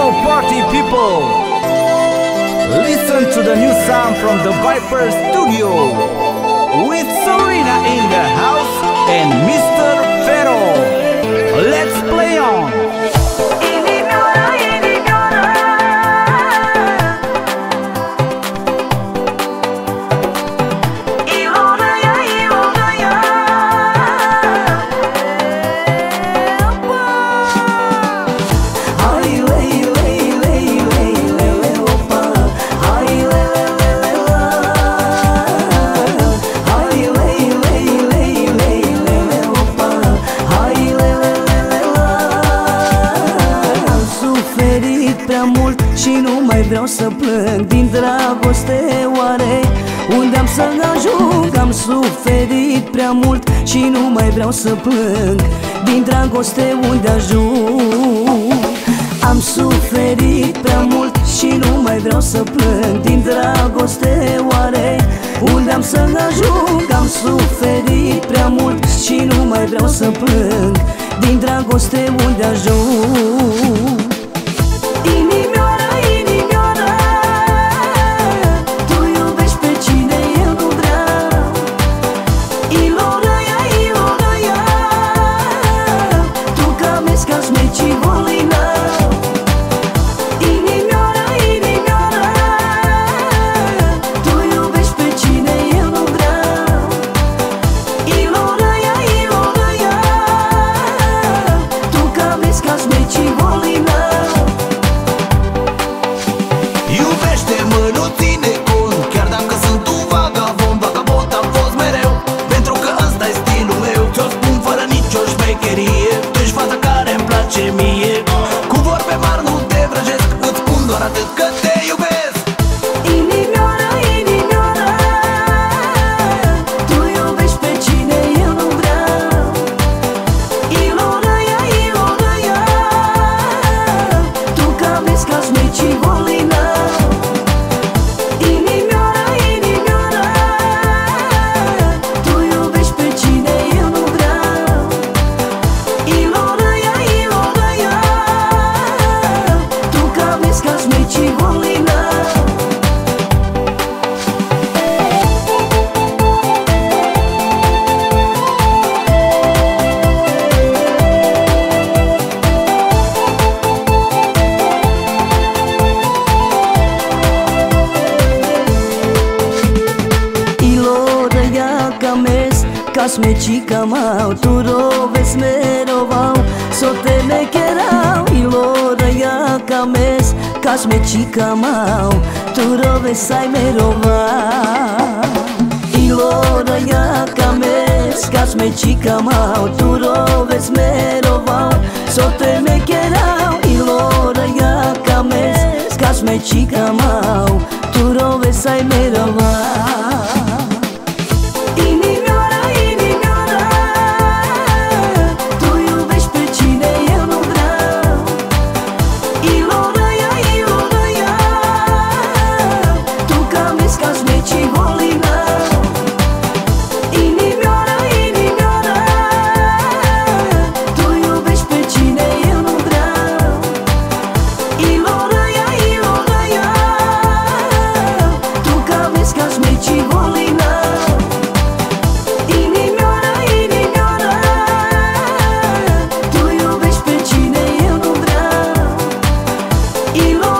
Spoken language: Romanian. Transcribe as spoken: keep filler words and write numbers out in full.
Yo party people, listen to the new sound from the Viper Studio with Serena in the house and Mister Fero. Let's play on. Și nu mai vreau să plâng din dragoste, oare unde am să ajung? Am suferit prea mult și nu mai vreau să plâng din dragoste, unde ajung? Am suferit prea mult și nu mai vreau să plâng din dragoste, oare unde am să ajung? Am suferit prea mult și nu mai vreau să plâng din dragoste, unde ajung? Kasmećika mau, turove smerovao, so te me kerao, ilora jaka mes. Kasmećika mau, turove sajmerovao, ilora jaka mes. Kasmećika mau, turove smerovao, so te me kerao, ilora jaka mes. Kasmećika mau, turove sajmerovao. Ilo